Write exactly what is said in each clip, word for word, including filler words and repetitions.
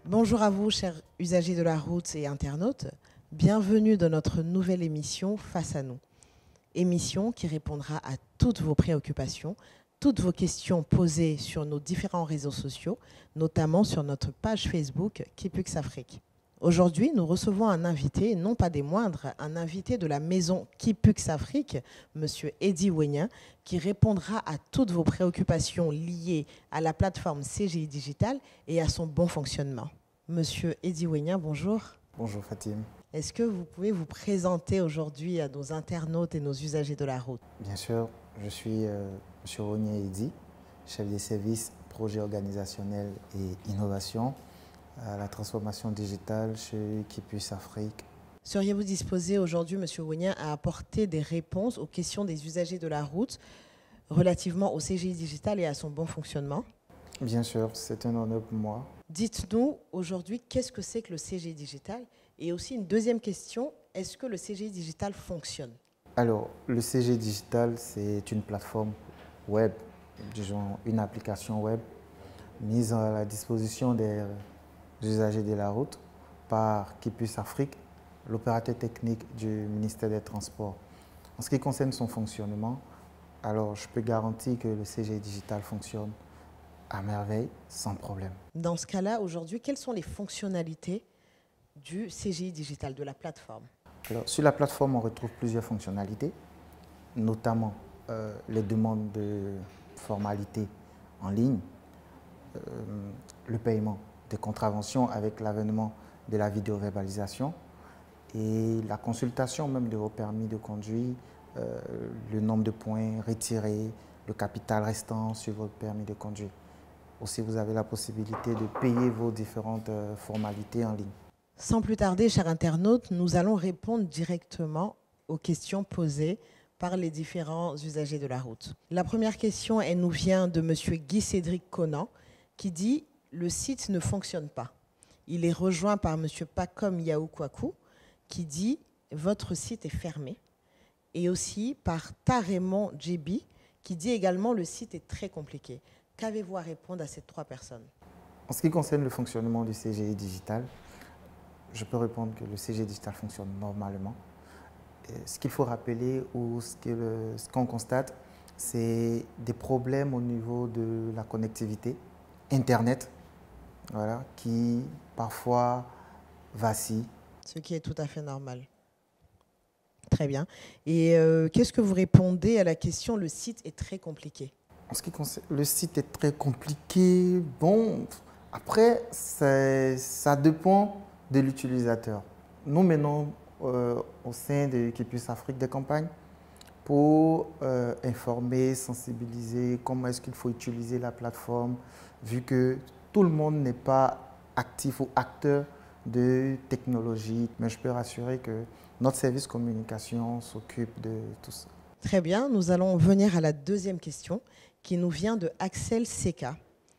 Bonjour à vous, chers usagers de la route et internautes. Bienvenue dans notre nouvelle émission Face à nous. Émission qui répondra à toutes vos préoccupations, toutes vos questions posées sur nos différents réseaux sociaux, notamment sur notre page Facebook Kipux Afrique. Aujourd'hui, nous recevons un invité, non pas des moindres, un invité de la maison Kipux Afrique, M. Eddy Ouénien, qui répondra à toutes vos préoccupations liées à la plateforme C G I Digital et à son bon fonctionnement. Monsieur Eddy Ouénien, bonjour. Bonjour Fatim. Est-ce que vous pouvez vous présenter aujourd'hui à nos internautes et nos usagers de la route? Bien sûr, je suis euh, M. Ouénien Eddy, chef des services projet organisationnel et innovation à la transformation digitale chez Kipux Afrique. Seriez-vous disposé aujourd'hui, M. Ouénien, à apporter des réponses aux questions des usagers de la route relativement au C G I Digital et à son bon fonctionnement? Bien sûr, c'est un honneur pour moi. Dites-nous aujourd'hui, qu'est-ce que c'est que le C G I Digital? Et aussi une deuxième question, est-ce que le C G I Digital fonctionne? Alors, le C G I Digital, c'est une plateforme web, disons une application web mise à la disposition des usagers de la route par Kipux Afrique, l'opérateur technique du ministère des Transports. En ce qui concerne son fonctionnement, alors je peux garantir que le C G I Digital fonctionne à merveille, sans problème. Dans ce cas-là, aujourd'hui, quelles sont les fonctionnalités du C G I Digital, de la plateforme? Alors, sur la plateforme, on retrouve plusieurs fonctionnalités, notamment euh, les demandes de formalités en ligne, euh, le paiement des contraventions avec l'avènement de la vidéo-verbalisation et la consultation même de vos permis de conduire, euh, le nombre de points retirés, le capital restant sur votre permis de conduire. Aussi, vous avez la possibilité de payer vos différentes euh, formalités en ligne. Sans plus tarder, chers internautes, nous allons répondre directement aux questions posées par les différents usagers de la route. La première question, elle nous vient de M. Guy-Cédric Conan, qui dit « Le site ne fonctionne pas ». Il est rejoint par M. Pacom Yaoukwaku, qui dit « Votre site est fermé ». Et aussi par Tarémon Djibi, qui dit également « Le site est très compliqué ». Qu'avez-vous à répondre à ces trois personnes? En ce qui concerne le fonctionnement du C G I Digital, je peux répondre que le C G I Digital fonctionne normalement. Et ce qu'il faut rappeler ou ce qu'on ce qu'on constate, c'est des problèmes au niveau de la connectivité, Internet, voilà, qui parfois vacille. Ce qui est tout à fait normal. Très bien. Et euh, qu'est-ce que vous répondez à la question « Le site est très compliqué » ? En ce qui concerne le site est très compliqué. Bon, après, ça dépend de l'utilisateur. Nous menons euh, au sein de Kipux Afrique des campagnes pour euh, informer, sensibiliser comment est-ce qu'il faut utiliser la plateforme, vu que tout le monde n'est pas actif ou acteur de technologie. Mais je peux rassurer que notre service communication s'occupe de tout ça. Très bien, nous allons venir à la deuxième question qui nous vient de Axel Seka,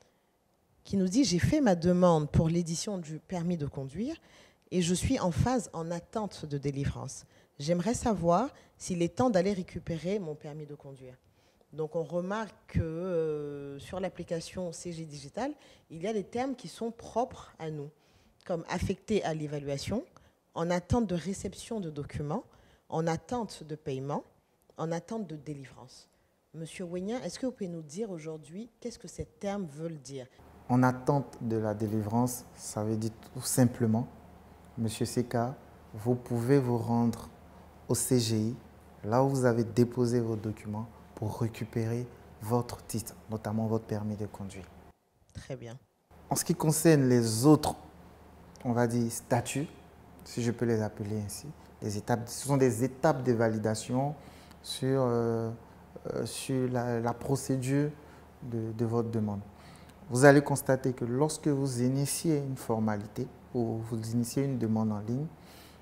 qui nous dit « J'ai fait ma demande pour l'édition du permis de conduire et je suis en phase en attente de délivrance. J'aimerais savoir s'il est temps d'aller récupérer mon permis de conduire. » Donc on remarque que euh, sur l'application C G I Digital, il y a des termes qui sont propres à nous, comme affecté à l'évaluation, en attente de réception de documents, en attente de paiement, en attente de délivrance. Monsieur Ouénien, est-ce que vous pouvez nous dire aujourd'hui qu'est-ce que ces termes veulent dire? En attente de la délivrance, ça veut dire tout simplement, Monsieur Seka, vous pouvez vous rendre au C G I, là où vous avez déposé vos documents, pour récupérer votre titre, notamment votre permis de conduire. Très bien. En ce qui concerne les autres, on va dire, statuts, si je peux les appeler ainsi, les étapes, ce sont des étapes de validation sur, euh, euh, sur la, la procédure de, de votre demande. Vous allez constater que lorsque vous initiez une formalité ou vous initiez une demande en ligne,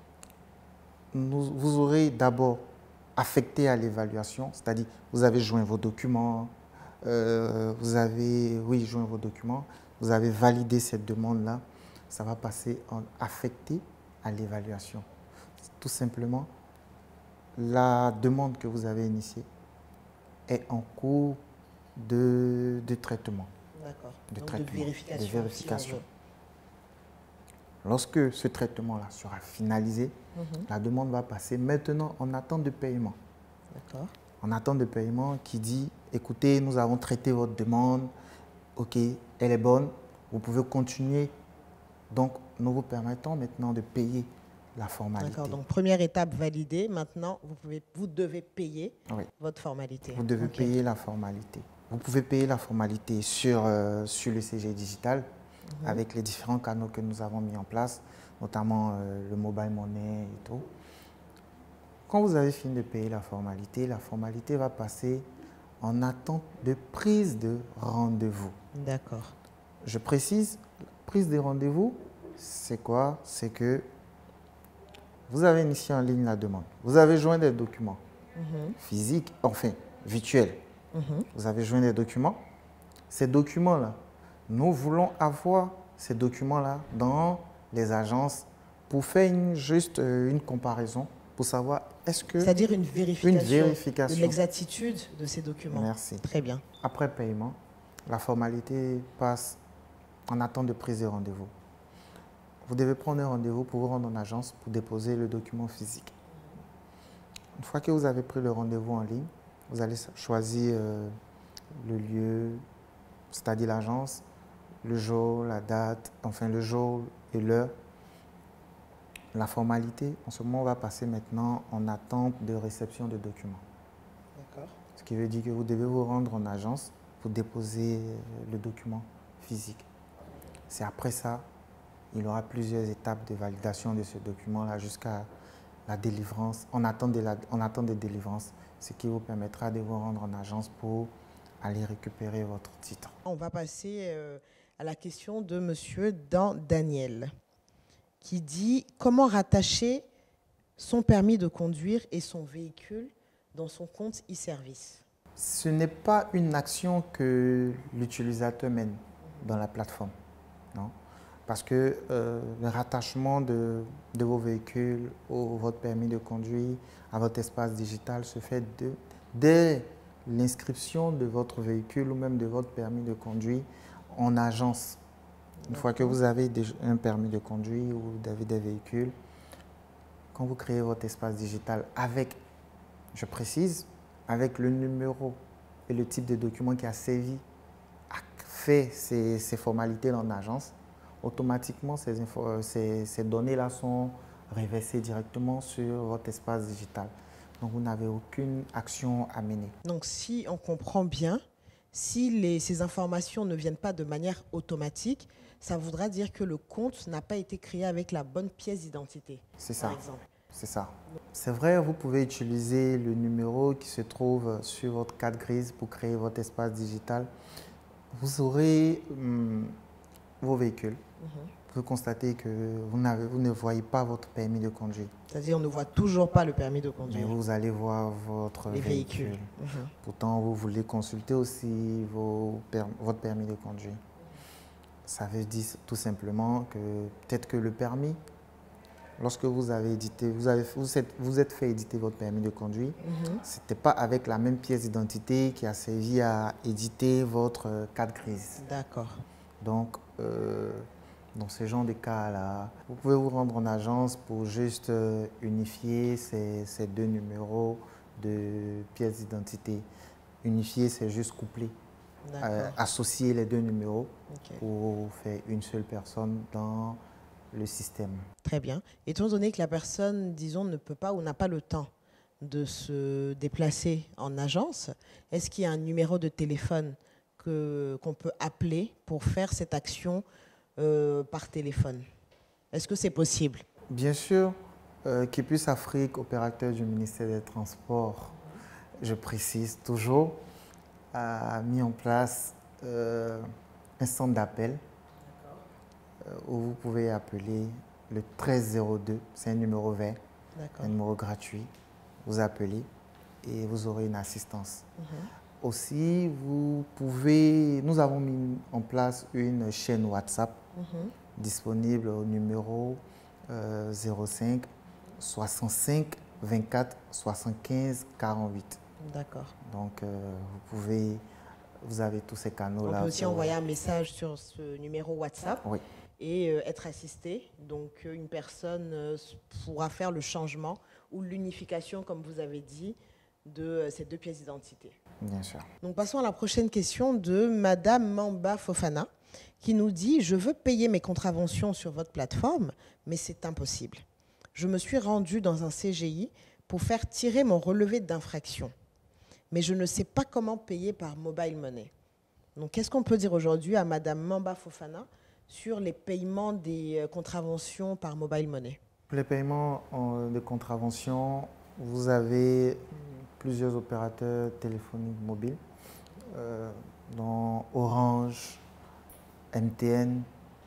nous, vous aurez d'abord affecté à l'évaluation, c'est-à-dire vous avez joint vos documents, euh, vous avez oui, joint vos documents, vous avez validé cette demande-là, ça va passer en affecté à l'évaluation. Tout simplement, la demande que vous avez initiée est en cours de, de traitement. D'accord. De, Donc traitement, de vérification. de vérification. Si Lorsque ce traitement-là sera finalisé, mmh. la demande va passer maintenant en attente de paiement. D'accord. En attente de paiement qui dit, écoutez, nous avons traité votre demande, ok, elle est bonne, vous pouvez continuer. Donc, nous vous permettons maintenant de payer la formalité. D'accord, donc première étape validée, maintenant vous, pouvez, vous devez payer oui. votre formalité. Vous devez okay. payer la formalité. Vous pouvez payer la formalité sur, euh, sur le C G Digital mmh. avec les différents canaux que nous avons mis en place, notamment euh, le mobile money et tout. Quand vous avez fini de payer la formalité, la formalité va passer en attente de prise de rendez-vous. D'accord. Je précise, prise de rendez-vous, c'est quoi? C'est que vous avez initié en ligne la demande. Vous avez joint des documents mmh. physiques, enfin virtuels. Mmh. Vous avez joint des documents. Ces documents-là, nous voulons avoir ces documents-là dans les agences pour faire une, juste euh, une comparaison, pour savoir est-ce que... C'est-à-dire une vérification, une vérification de l'exactitude de ces documents. Merci. Très bien. Après paiement, la formalité passe en attente de prise de rendez-vous. Vous devez prendre un rendez-vous pour vous rendre en agence pour déposer le document physique. Une fois que vous avez pris le rendez-vous en ligne, vous allez choisir euh, le lieu, c'est-à-dire l'agence, le jour, la date, enfin le jour et l'heure. La formalité, en ce moment, va passer maintenant en attente de réception de documents. D'accord. Ce qui veut dire que vous devez vous rendre en agence pour déposer le document physique. C'est après ça, il y aura plusieurs étapes de validation de ce document-là jusqu'à la délivrance, en attente de, la, en attente de délivrance, ce qui vous permettra de vous rendre en agence pour aller récupérer votre titre. On va passer euh, à la question de monsieur Dan Daniel, qui dit comment rattacher son permis de conduire et son véhicule dans son compte e-service. Ce n'est pas une action que l'utilisateur mène dans la plateforme, non? Parce que euh, le rattachement de, de vos véhicules ou votre permis de conduire à votre espace digital se fait de, dès l'inscription de votre véhicule ou même de votre permis de conduire en agence. Une fois que vous avez des, un permis de conduire ou vous avez des véhicules, quand vous créez votre espace digital avec, je précise, avec le numéro et le type de document qui a servi à faire ces, ces formalités en agence, automatiquement, ces, infos, ces, ces données-là sont reversées directement sur votre espace digital. Donc, vous n'avez aucune action à mener. Donc, si on comprend bien, si les, ces informations ne viennent pas de manière automatique, ça voudra dire que le compte n'a pas été créé avec la bonne pièce d'identité. C'est ça. Par exemple. C'est ça. C'est vrai, vous pouvez utiliser le numéro qui se trouve sur votre carte grise pour créer votre espace digital. Vous aurez hum, vos véhicules. Mm-hmm. Vous constatez que vous, vous ne voyez pas votre permis de conduire. C'est-à-dire on ne voit toujours pas le permis de conduire. Mais vous allez voir votre Les véhicule. véhicules. Mm-hmm. Pourtant, vous voulez consulter aussi vos per votre permis de conduire. Ça veut dire tout simplement que peut-être que le permis, lorsque vous avez édité, vous, avez, vous, êtes, vous êtes fait éditer votre permis de conduire, mm-hmm. ce n'était pas avec la même pièce d'identité qui a servi à éditer votre carte grise. D'accord. Donc, euh, dans ce genre de cas-là, vous pouvez vous rendre en agence pour juste euh, unifier ces, ces deux numéros de pièce d'identité. Unifier, c'est juste coupler, euh, associer les deux numéros okay. pour faire une seule personne dans le système. Très bien. Étant donné que la personne, disons, ne peut pas ou n'a pas le temps de se déplacer en agence, est-ce qu'il y a un numéro de téléphone que, qu'on peut appeler pour faire cette action euh, par téléphone? Est-ce que c'est possible? Bien sûr. Euh, Kipus Afrique, opérateur du ministère des Transports, je précise toujours, a mis en place euh, un centre d'appel euh, où vous pouvez appeler le treize zéro deux, c'est un numéro vert, un numéro gratuit. Vous appelez et vous aurez une assistance. Mm-hmm. Aussi, vous pouvez, nous avons mis en place une chaîne WhatsApp mm-hmm. disponible au numéro euh, zéro cinq soixante-cinq vingt-quatre soixante-quinze quarante-huit. D'accord. Donc, euh, vous pouvez, vous avez tous ces canaux-là. On peut aussi pour... envoyer un message sur ce numéro WhatsApp. Oui. et euh, être assisté. Donc euh, une personne euh, pourra faire le changement ou l'unification, comme vous avez dit, de euh, ces deux pièces d'identité. Bien sûr. Donc passons à la prochaine question de Madame Mamba Fofana, qui nous dit « Je veux payer mes contraventions sur votre plateforme, mais c'est impossible. Je me suis rendue dans un C G I pour faire tirer mon relevé d'infraction, mais je ne sais pas comment payer par mobile money. » Donc, qu'est-ce qu'on peut dire aujourd'hui à Madame Mamba Fofana sur les paiements des contraventions par mobile money? Pour les paiements de contravention, vous avez plusieurs opérateurs téléphoniques mobiles, euh, dont Orange, M T N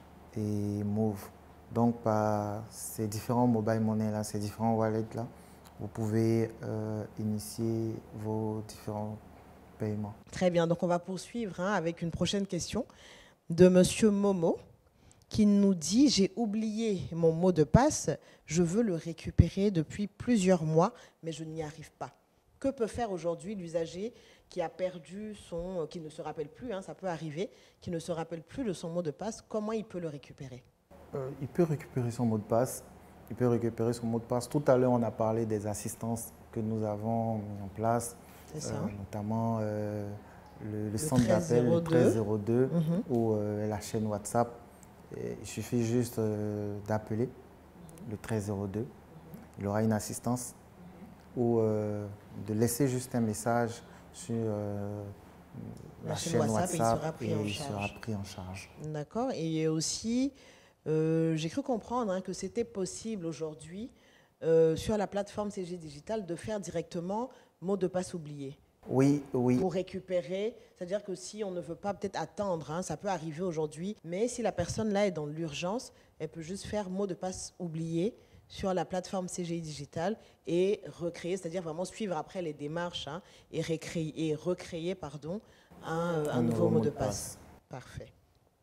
et Move. Donc, par ces différents mobile money-là, ces différents wallets-là, vous pouvez euh, initier vos différents paiements. Très bien. Donc, on va poursuivre hein, avec une prochaine question de Monsieur Momo, qui nous dit « J'ai oublié mon mot de passe, je veux le récupérer depuis plusieurs mois, mais je n'y arrive pas. » Que peut faire aujourd'hui l'usager qui a perdu son, qui ne se rappelle plus, hein, ça peut arriver, qui ne se rappelle plus de son mot de passe, comment il peut le récupérer? euh, Il peut récupérer son mot de passe. Il peut récupérer son mot de passe. Tout à l'heure, on a parlé des assistances que nous avons mis en place, C'est euh, ça. notamment euh, le, le, Le centre d'appel, le treize zéro deux, Mhm. ou euh, la chaîne WhatsApp. Et il suffit juste euh, d'appeler le treize zéro deux. Il aura une assistance ou euh, de laisser juste un message sur euh, la, La chaîne chaîne WhatsApp, et il WhatsApp sera pris et en il sera charge. pris en charge. D'accord. Et aussi, euh, j'ai cru comprendre hein, que c'était possible aujourd'hui euh, sur la plateforme C G Digital de faire directement mot de passe oublié. Oui, oui. Pour récupérer, c'est-à-dire que si on ne veut pas peut-être attendre, hein, ça peut arriver aujourd'hui, mais si la personne là est dans l'urgence, elle peut juste faire mot de passe oublié sur la plateforme C G I Digital et recréer, c'est-à-dire vraiment suivre après les démarches hein, et, recréer, et recréer pardon, un, un, un nouveau, nouveau mot de passe. passe. Parfait.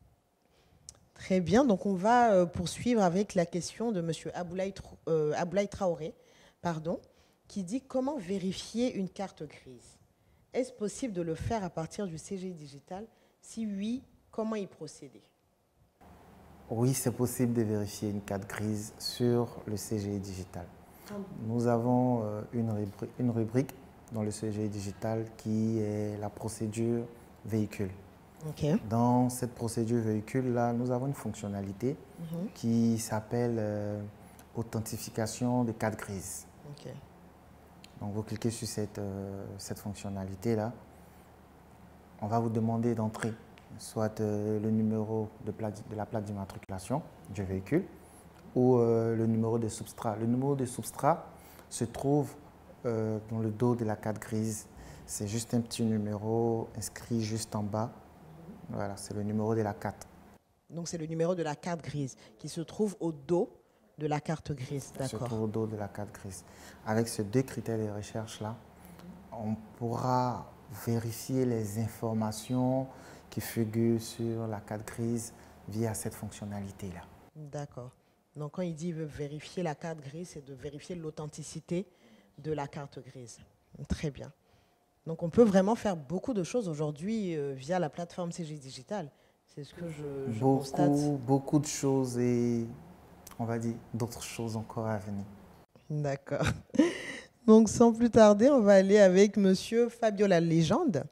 Très bien, donc on va euh, poursuivre avec la question de M. Aboulaye, euh, Aboulaye Traoré, pardon, qui dit comment vérifier une carte grise. Est-ce possible de le faire à partir du C G I Digital? Si oui, comment y procéder? Oui, c'est possible de vérifier une carte grise sur le C G I Digital. Nous avons euh, une, rubrique, une rubrique dans le C G I Digital qui est la procédure véhicule. Okay. Dans cette procédure véhicule-là, nous avons une fonctionnalité mm-hmm. qui s'appelle euh, authentification de carte grise. Okay. Donc, vous cliquez sur cette, euh, cette fonctionnalité-là. On va vous demander d'entrer soit euh, le numéro de, plaque, de la plaque d'immatriculation du véhicule ou euh, le numéro de substrat. Le numéro de substrat se trouve euh, dans le dos de la carte grise. C'est juste un petit numéro inscrit juste en bas. Voilà, c'est le numéro de la carte. Donc, c'est le numéro de la carte grise qui se trouve au dos de la carte grise, d'accord. Se trouve au dos de la carte grise. Avec ces deux critères de recherche-là, on pourra vérifier les informations qui figurent sur la carte grise via cette fonctionnalité-là. D'accord. Donc, quand il dit veut vérifier la carte grise, c'est de vérifier l'authenticité de la carte grise. Très bien. Donc, on peut vraiment faire beaucoup de choses aujourd'hui euh, via la plateforme C G I Digital. C'est ce que je, je beaucoup, constate. Beaucoup de choses et, on va dire, d'autres choses encore à venir. D'accord. Donc, sans plus tarder, on va aller avec Monsieur Fabiola Légende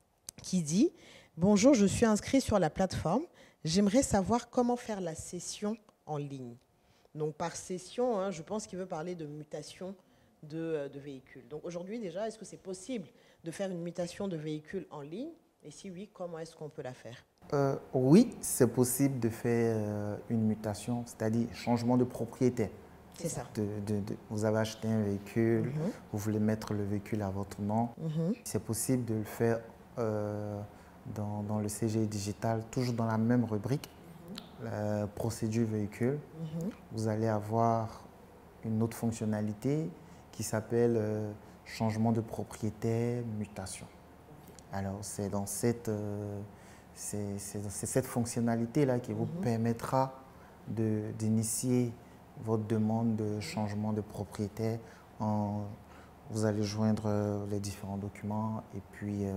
qui dit « Bonjour, je suis inscrit sur la plateforme. J'aimerais savoir comment faire la cession en ligne. » Donc, par cession, hein, je pense qu'il veut parler de mutation de, de véhicule. Donc, aujourd'hui, déjà, est-ce que c'est possible de faire une mutation de véhicule en ligne? Et si oui, comment est-ce qu'on peut la faire? euh, Oui, c'est possible de faire euh, une mutation, c'est-à-dire changement de propriétaire. C'est ça. De, de, de, vous avez acheté un véhicule, mm-hmm. vous voulez mettre le véhicule à votre nom. Mm-hmm. C'est possible de le faire euh, dans, dans le C G I Digital, toujours dans la même rubrique, mm-hmm. la procédure véhicule. Mm-hmm. Vous allez avoir une autre fonctionnalité qui s'appelle euh, changement de propriétaire, mutation. Alors, c'est dans cette, euh, c'est, c'est, c'est cette fonctionnalité-là qui mm-hmm. vous permettra de, d'initier votre demande de changement de propriétaire. En, vous allez joindre les différents documents et puis euh,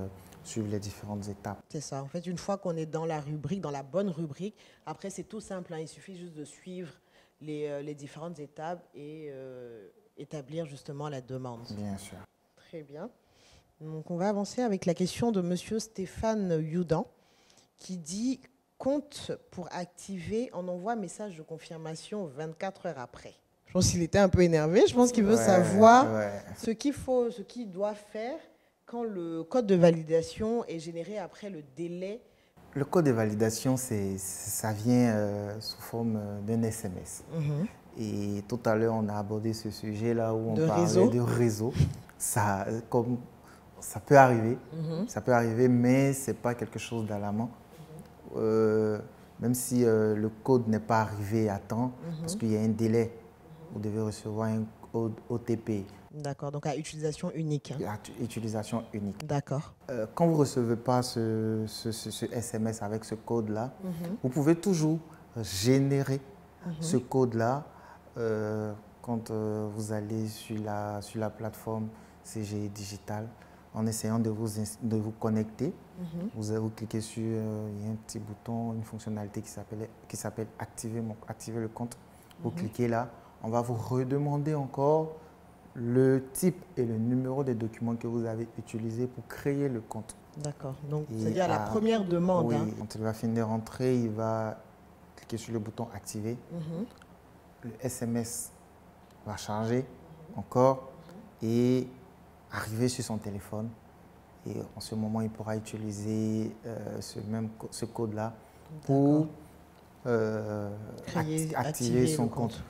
suivre les différentes étapes. C'est ça. En fait, une fois qu'on est dans la rubrique, dans la bonne rubrique, après, c'est tout simple, hein. Il suffit juste de suivre les, euh, les différentes étapes et euh, établir justement la demande. Bien sûr. Très bien. Donc, on va avancer avec la question de monsieur Stéphane Youdan qui dit « Compte pour activer, on envoie message de confirmation vingt-quatre heures après ». Je pense qu'il était un peu énervé. Je pense qu'il veut Ouais, savoir ouais. ce qu'il faut, ce qu'il doit faire quand le code de validation est généré après le délai. Le code de validation, c'est, ça vient euh, sous forme d'un S M S. Mhm. Et tout à l'heure, on a abordé ce sujet-là où on De parlait réseau. de réseau. Ça, comme, ça peut arriver, Mhm. ça peut arriver, mais ce n'est pas quelque chose d'alarmant. Mhm. Euh, même si euh, le code n'est pas arrivé à temps, mhm. parce qu'il y a un délai, vous devez recevoir un code O T P. D'accord, donc à utilisation unique. Hein. À utilisation unique. D'accord. Euh, quand vous ne recevez pas ce, ce, ce, ce S M S avec ce code-là, mm-hmm. vous pouvez toujours générer mm-hmm. ce code-là euh, quand euh, vous allez sur la, sur la plateforme C G I Digital en essayant de vous, de vous connecter. Mm-hmm. vous, vous cliquez sur, euh, il y a un petit bouton, une fonctionnalité qui s'appelle qui s'appelle activer, activer le compte. Vous mm-hmm. cliquez là, on va vous redemander encore le type et le numéro des documents que vous avez utilisés pour créer le compte. D'accord. Donc, c'est-à-dire à la première demande. Oui, hein. quand il va finir de rentrer, il va cliquer sur le bouton activer. Mm-hmm. Le S M S va charger mm-hmm. encore mm-hmm. et arriver sur son téléphone. Et en ce moment, il pourra utiliser euh, ce même ce code-là pour euh, Créer, act activer, activer son compte. compte.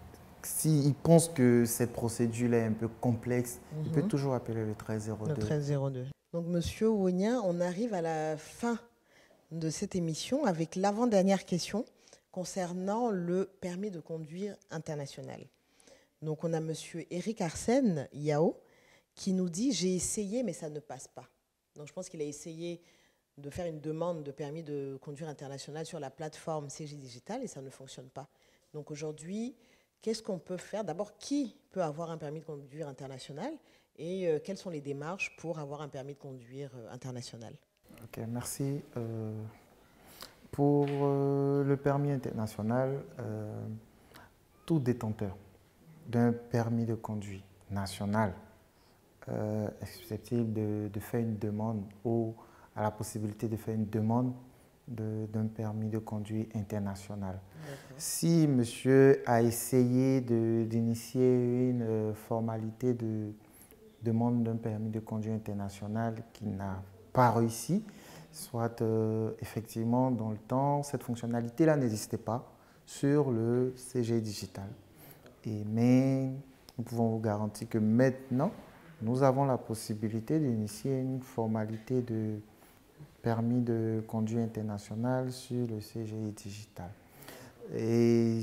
S'il pense que cette procédure est un peu complexe, mm-hmm. il peut toujours appeler le treize zéro deux. Le treize zéro deux. Donc, Monsieur Wogna, on arrive à la fin de cette émission avec l'avant-dernière question concernant le permis de conduire international. Donc, on a Monsieur Eric Arsène Yao qui nous dit « J'ai essayé, mais ça ne passe pas ». Donc, je pense qu'il a essayé de faire une demande de permis de conduire international sur la plateforme C G I Digital et ça ne fonctionne pas. Donc, aujourd'hui, qu'est-ce qu'on peut faire? D'abord, qui peut avoir un permis de conduire international et euh, quelles sont les démarches pour avoir un permis de conduire euh, international? Ok, merci. Euh, pour euh, le permis international, euh, tout détenteur d'un permis de conduire national euh, est susceptible de, de faire une demande ou a la possibilité de faire une demande d'un permis de conduire international. Si monsieur a essayé d'initier une euh, formalité de demande d'un permis de conduire international qui n'a pas réussi, soit euh, effectivement dans le temps, cette fonctionnalité-là n'existait pas sur le C G I Digital. Et, mais nous pouvons vous garantir que maintenant, nous avons la possibilité d'initier une formalité de permis de conduire international sur le C G I Digital. Et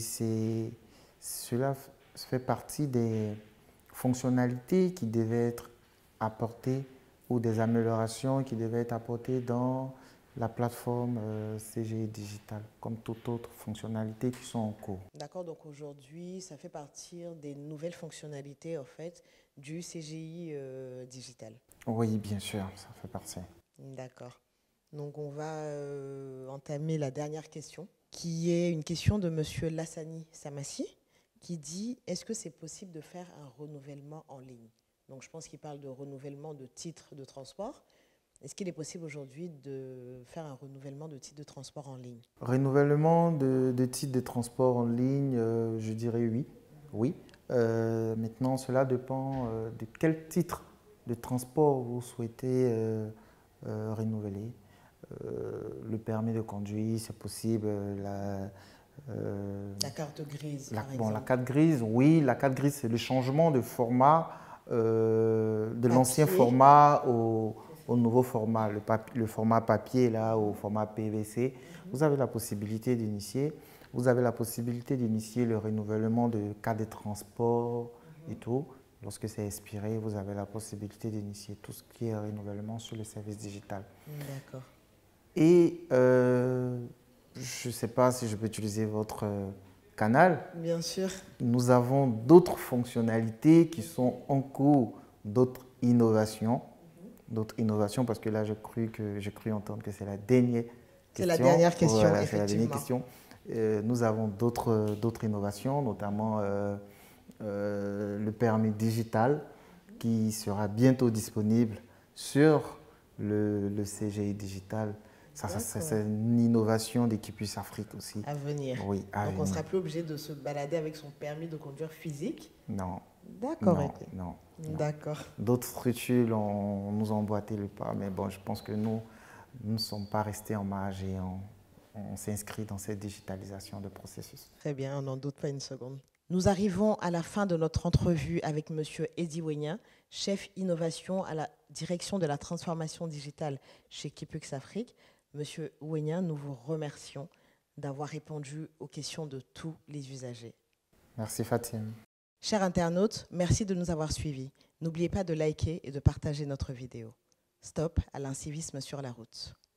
cela fait partie des fonctionnalités qui devaient être apportées ou des améliorations qui devaient être apportées dans la plateforme euh, C G I Digital, comme toute autre fonctionnalité qui sont en cours. D'accord, donc aujourd'hui, ça fait partie des nouvelles fonctionnalités en fait, du C G I euh, Digital. Oui, bien sûr, ça fait partie. D'accord. Donc on va euh, entamer la dernière question, qui est une question de monsieur Lassani Samassi, qui dit « Est-ce que c'est possible de faire un renouvellement en ligne ?» Donc je pense qu'il parle de renouvellement de titre de transport. Est-ce qu'il est possible aujourd'hui de faire un renouvellement de titre de transport en ligne? Renouvellement de, de titre de transport en ligne, euh, je dirais oui. Oui. Euh, maintenant, cela dépend euh, de quel titre de transport vous souhaitez euh, euh, renouveler. Euh, le permis de conduire, c'est possible. La, euh, la carte grise, la, par bon, exemple. La carte grise, oui. La carte grise, c'est le changement de format euh, de l'ancien format au, au nouveau format. Le, papier, le format papier, là, au format P V C. Mm-hmm. Vous avez la possibilité d'initier. Vous avez la possibilité d'initier le renouvellement de carte de transport mm-hmm. et tout. Lorsque c'est expiré, vous avez la possibilité d'initier tout ce qui est renouvellement sur le service digital. D'accord. Et euh, je ne sais pas si je peux utiliser votre canal. Bien sûr. Nous avons d'autres fonctionnalités qui sont en cours, d'autres innovations. d'autres innovations, parce que là, j'ai cru, que, j'ai cru entendre que c'est la dernière question. C'est la dernière question, voilà, effectivement. c'est la dernière question. Euh, nous avons d'autres, d'autres innovations, notamment euh, euh, le permis digital qui sera bientôt disponible sur le, le C G I digital. Ça, ça, ça, c'est une innovation d'Equipus Afrique aussi. À venir. Oui, à Donc venir. on ne sera plus obligé de se balader avec son permis de conduire physique. Non. D'accord. Non, non, non. D'accord. D'autres structures ont, nous ont emboîté le pas, mais bon, je pense que nous, nous ne sommes pas restés en marge et on, on s'inscrit dans cette digitalisation de processus. Très bien, on n'en doute pas une seconde. Nous arrivons à la fin de notre entrevue avec M. Eddy Ouenia, chef innovation à la direction de la transformation digitale chez Equipus Afrique. Monsieur Ouenia, nous vous remercions d'avoir répondu aux questions de tous les usagers. Merci Fatim. Chers internautes, merci de nous avoir suivis. N'oubliez pas de liker et de partager notre vidéo. Stop à l'incivisme sur la route.